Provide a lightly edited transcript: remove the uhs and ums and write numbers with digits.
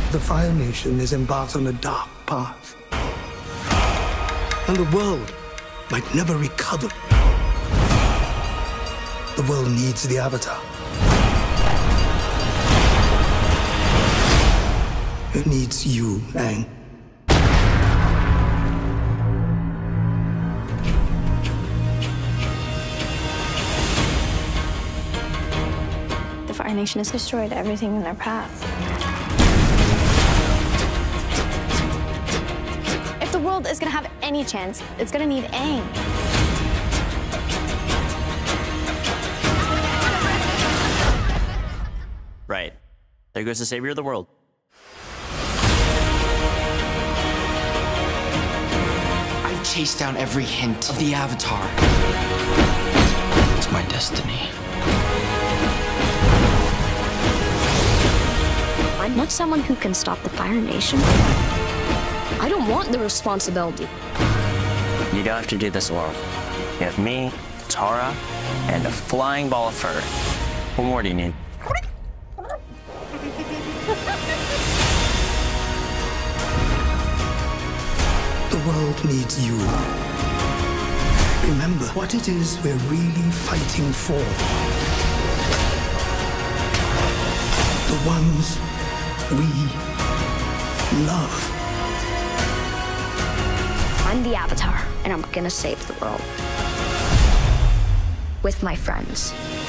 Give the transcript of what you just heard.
The Fire Nation is embarked on a dark path. And the world might never recover. The world needs the Avatar. It needs you, Aang. The Fire Nation has destroyed everything in their path. If the world is gonna have any chance, it's gonna need Aang. Right. There goes the savior of the world. I've chased down every hint of the Avatar. It's my destiny. I'm not someone who can stop the Fire Nation. I don't want the responsibility. You don't have to do this alone. You have me, Tara, and a flying ball of fur. What more do you need? The world needs you. Remember what it is we're really fighting for. The ones we love. I'm the Avatar, and I'm gonna save the world. With my friends.